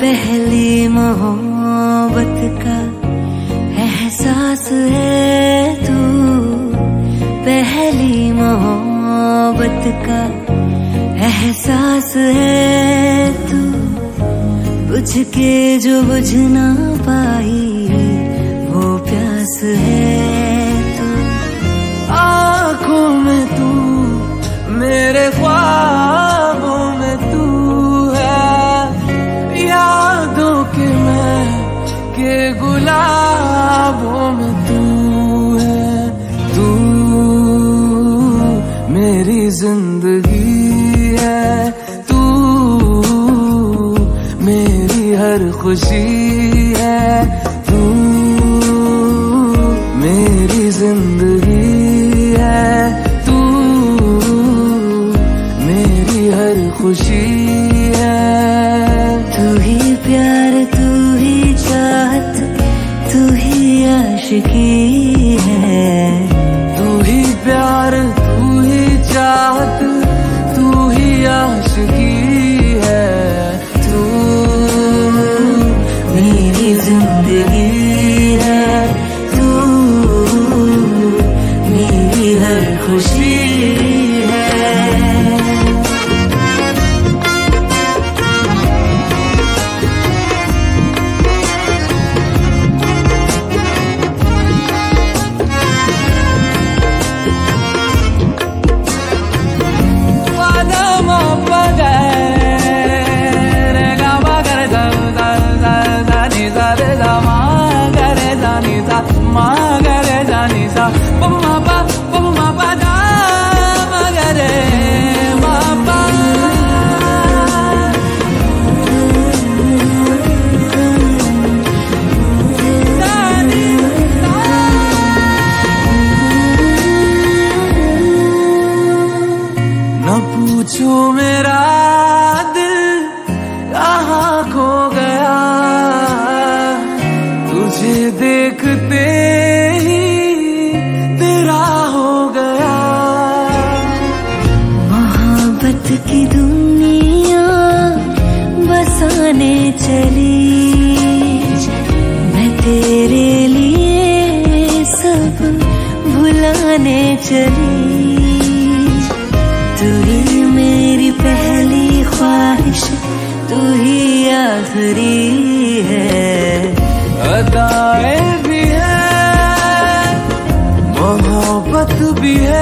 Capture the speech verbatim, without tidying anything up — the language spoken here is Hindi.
पहली मोहब्बत का एहसास है तू, पहली मोहब्बत का एहसास है तू, बुझ के जो बुझ ना पाई वो प्यास है तू। आँखों में तू, मेरे ख्वाबों में तू है, यादों के मैं के गुलाबों में तू है। तू मेरी जिंदगी है, तू मेरी हर खुशी है, तू मेरी जिंदगी है, तू मेरी हर खुशी है। तू ही प्यार, तू ही चाहत, तू ही आशिकी है, तू ही प्यार, तू ही चाहत, तू ही आशिकी है। तू मेरी जिंदगी है, तू मेरी हर खुशी है। Ma ga re da ni sa, pa ma pa, pa ma pa da, ma ga re ma pa. न पूछो मेरा दिल कहाँ खो गया, तुझे देखते ही तेरा हो गया। मोहब्बत की दुनिया बसाने चली, मैं तेरे लिए सब भुलाने चली। तू ही मेरी पहली ख्वाहिश, तू ही आखिरी है। अदाएं भी है, मोहब्बत भी है,